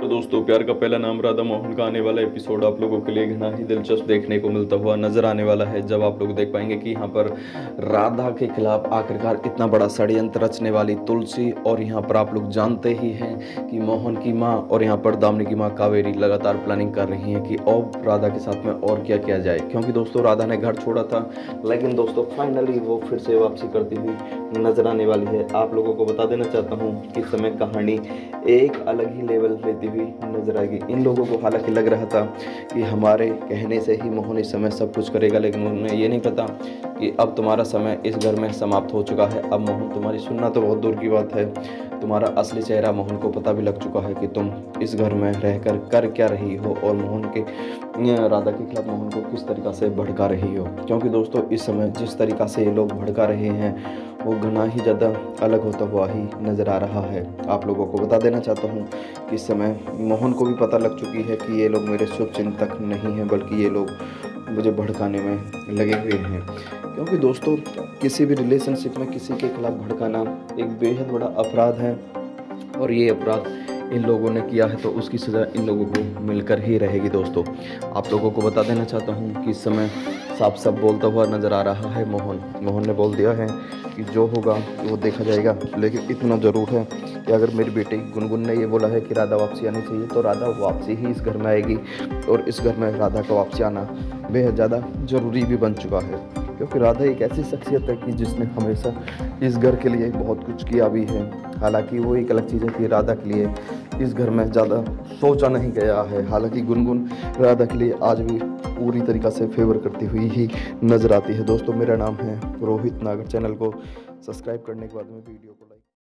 दोस्तों, प्यार का पहला नाम राधा मोहन का आने वाला एपिसोड आप लोगों के लिए घना ही दिलचस्प देखने को मिलता हुआ नजर आने वाला है। जब आप लोग देख पाएंगे कि यहाँ पर राधा के खिलाफ आखिरकार इतना बड़ा षड्यंत्र रचने वाली तुलसी, और यहाँ पर आप लोग जानते ही हैं कि मोहन की माँ और यहाँ पर दामिनी की माँ कावेरी लगातार प्लानिंग कर रही हैं कि अब राधा के साथ में और क्या किया जाए। क्योंकि दोस्तों राधा ने घर छोड़ा था, लेकिन दोस्तों फाइनली वो फिर से वापसी करती हुई नजर आने वाली है। आप लोगों को बता देना चाहता हूँ कि इस समय कहानी एक अलग ही लेवल लेती हुई नजर आएगी। इन लोगों को हालांकि लग रहा था कि हमारे कहने से ही मोहन इस समय सब कुछ करेगा, लेकिन उन्हें ये नहीं पता कि अब तुम्हारा समय इस घर में समाप्त हो चुका है। अब मोहन तुम्हारी सुनना तो बहुत दूर की बात है, तुम्हारा असली चेहरा मोहन को पता भी लग चुका है कि तुम इस घर में रहकर कर क्या रही हो, और मोहन के राधा के खिलाफ मोहन को किस तरीक़ा से भड़का रही हो। क्योंकि दोस्तों इस समय जिस तरीक़ा से ये लोग भड़का रहे हैं वो घना ही ज़्यादा अलग होता हुआ ही नज़र आ रहा है। आप लोगों को बता देना चाहता हूँ कि इस समय मोहन को भी पता लग चुकी है कि ये लोग मेरे शुभ चिंतक नहीं हैं, बल्कि ये लोग मुझे भड़काने में लगे हुए हैं। क्योंकि दोस्तों किसी भी रिलेशनशिप में किसी के खिलाफ भड़काना एक बेहद बड़ा अपराध है, और ये अपराध इन लोगों ने किया है तो उसकी सज़ा इन लोगों को मिलकर ही रहेगी। दोस्तों आप लोगों को बता देना चाहता हूँ कि इस समय साफ साफ बोलता हुआ नज़र आ रहा है मोहन ने बोल दिया है कि जो होगा वो देखा जाएगा। लेकिन इतना ज़रूर है कि अगर मेरी बेटी गुनगुन ने ये बोला है कि राधा वापसी आनी चाहिए, तो राधा वापसी ही इस घर में आएगी, और इस घर में राधा का वापसी आना बेहद ज़्यादा ज़रूरी भी बन चुका है। क्योंकि राधा एक ऐसी शख्सियत है कि जिसने हमेशा इस घर के लिए बहुत कुछ किया भी है। हालांकि वो एक अलग चीज़ है कि राधा के लिए इस घर में ज़्यादा सोचा नहीं गया है। हालांकि गुनगुन राधा के लिए आज भी पूरी तरीक़ा से फेवर करती हुई ही नज़र आती है। दोस्तों मेरा नाम है रोहित नागर। चैनल को सब्सक्राइब करने के बाद में वीडियो को लाइक